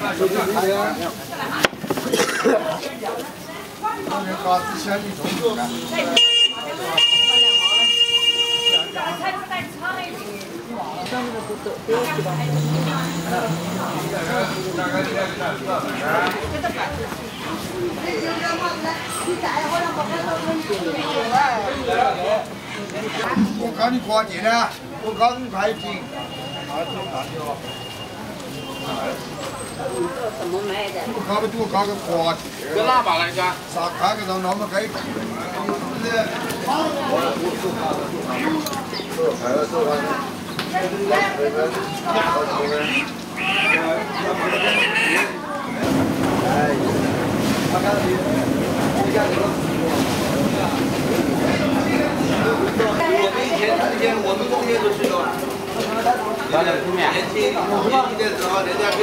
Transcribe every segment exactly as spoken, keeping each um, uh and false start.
嘎子先你中的。我看你挂进呢，我刚开瓶。 怎么卖的？ 我搞个多搞个花器。 跟喇叭来着？ 啥开个让那么开？ 我们以前之前我们中间都是有。 年轻年轻的时候，人家跟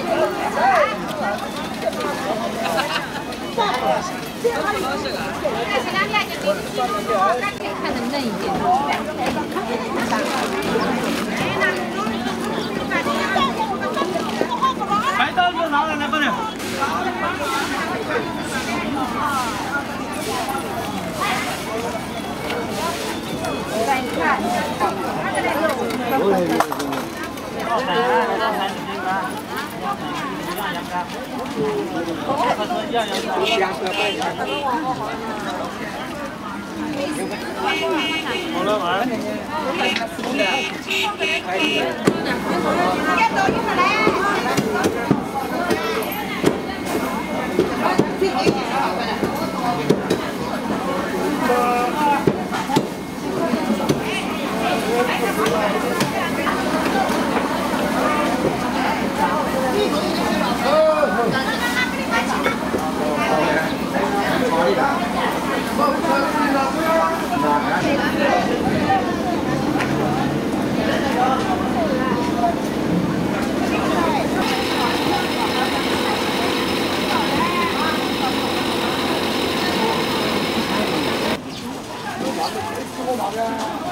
前两天就给你看能嫩一点。 白刀就拿来来不能。 再看，它这个肉。 好了玩。 我